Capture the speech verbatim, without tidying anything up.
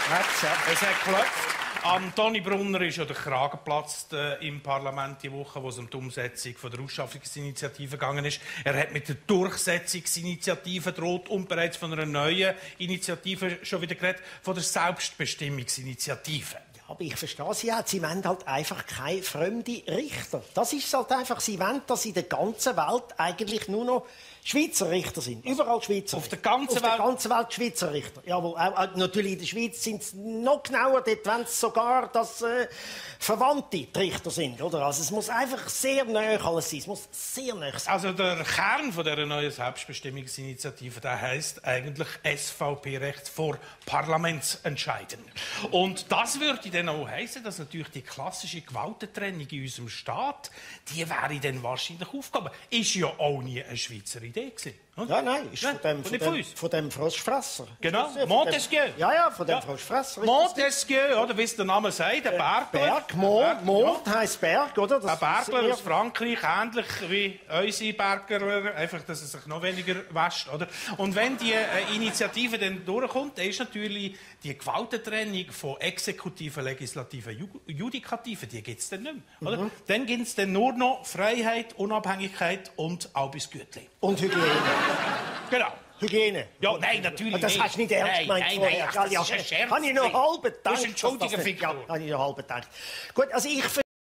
Hat's, ja. Es hat geklopft. Am Toni Brunner ist ja der Kragen geplatzt äh, im Parlament die Woche, wo es um die Umsetzung von der Ausschaffungsinitiative gegangen ist. Er hat mit der Durchsetzungsinitiative droht und bereits von einer neuen Initiative schon wieder geredet, von der Selbstbestimmungsinitiative. Aber ich verstehe Sie auch. Sie wollen halt einfach keine fremden Richter. Das ist halt einfach. Sie wollen, dass in der ganzen Welt eigentlich nur noch Schweizer Richter sind. Überall Schweizer. Auf der ganzen Auf Welt? Auf der ganzen Welt Schweizer Richter. Jawohl. Auch, auch, natürlich in der Schweiz sind es noch genauer. Dort wollen es sogar, dass äh, Verwandte die Richter sind. Oder? Also es muss einfach sehr nahe alles sein. Es muss sehr nahe sein. Also der Kern von dieser neuen Selbstbestimmungsinitiative, der heisst eigentlich S V P-Recht vor Parlamentsentscheiden. Und das würde dann auch heissen, dass natürlich die klassische Gewaltentrennung in unserem Staat, die wäre dann wahrscheinlich aufgehoben. Ist ja auch nie eine Schweizer Idee gewesen. Ja, nein, ist ja, von dem, von dem, von dem Froschfresser. Genau, Montesquieu. Ja, ja, von dem ja. Froschfresser. Montesquieu, oder wie es der Name sagt, der Bergler. Berg, Mond, Mond heisst Berg, oder? Das ein Bergler aus Frankreich, ähnlich wie unsere Bergler, einfach, dass er sich noch weniger wäscht, oder? Und wenn die äh, Initiative dann durchkommt, dann ist natürlich die Gewaltentrennung von Exekutiven, Legislativen, Ju Judikativen, die gibt es dann nicht mehr, oder? Mhm. Dann gibt es dann nur noch Freiheit, Unabhängigkeit und Albis Gütli. Und Hygiene. Genau. Hygiene. Ja, nein, natürlich das nicht. Das hast du nicht ernst gemeint nein, vorher. nein, ach, das ja, ist ein Scherz. Habe ich noch halb gedacht. Das ist Entschuldigung, das, das, ja, habe ich noch halb gedacht. Gut, also ich